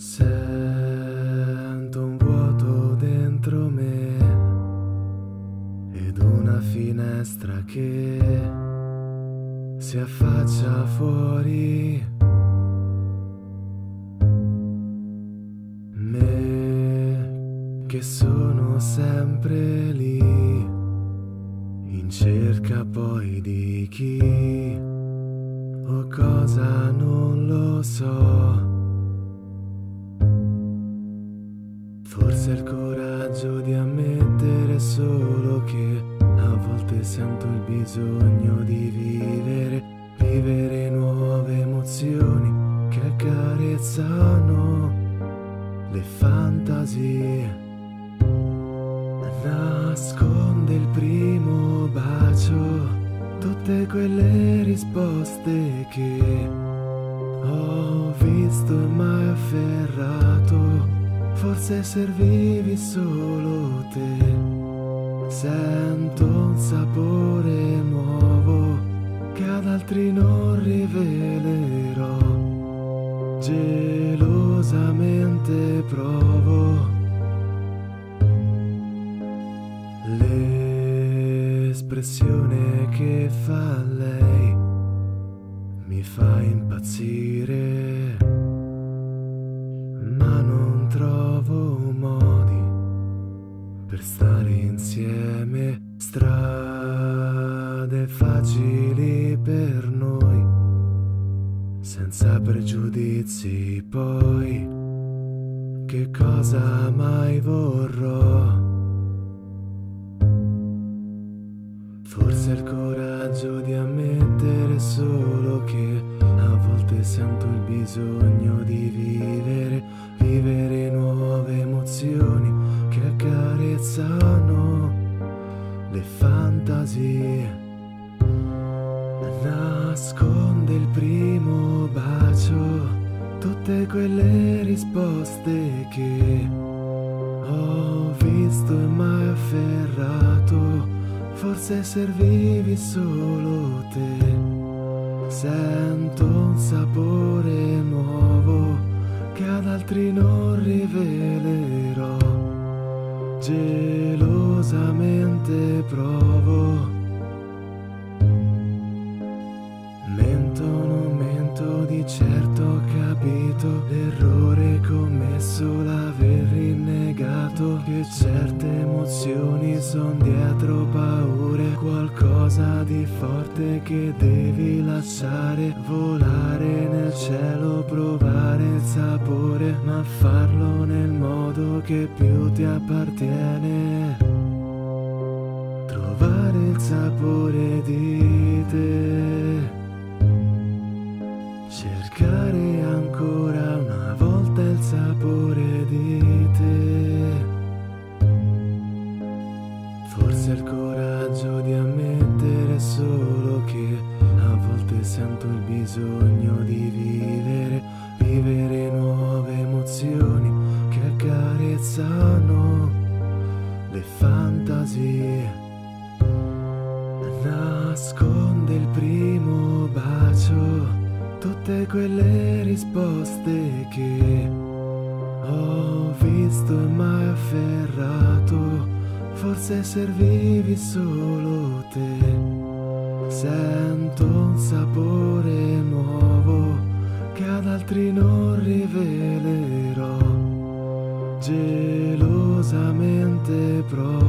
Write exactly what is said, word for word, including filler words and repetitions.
Sento un vuoto dentro me ed una finestra che si affaccia fuori. Me che sono sempre lì in cerca poi di chi o cosa non lo so. Forse il coraggio di ammettere solo che a volte sento il bisogno di vivere, vivere nuove emozioni che accarezzano le fantasie. Nasconde il primo bacio, tutte quelle risposte che ho visto e mai afferrato. Forse servivi solo te. Sento un sapore nuovo che ad altri non rivelerò. Gelosamente provo l'espressione che fa lei, mi fa impazzire, ma non trovo modi per stare insieme. Strade facili per noi, senza pregiudizi poi, che cosa mai vorrò? Forse il coraggio di ammettere solo che a volte sento il bisogno di vivere, vivere nuove emozioni che accarezzano le fantasie. Nasconde il primo bacio, tutte quelle risposte che ho visto e mai afferrato. Forse servivi solo te. Sento un sapore nuovo che ad altri non rivelerò. Gelosamente provo. Mento, non mento, di certo ho capito l'errore commesso, l'aver rinnegato che certe emozioni son dietro paure, qualcosa di forte che devi lasciare volare nel cielo, provare il sapore, ma farlo nel modo che più ti appartiene. Trovare il sapore di te, cercare ancora una volta il sapore di te. Forse il coraggio di ammettere solo che a volte sento il bisogno di vivere, vivere nuove emozioni che accarezzano le fantasie. Nasconde il primo bacio, tutte quelle risposte che ho visto e mai afferrato. Forse servivi solo te. Sento un sapore nuovo che ad altri non rivelerò. Gelosamente provo.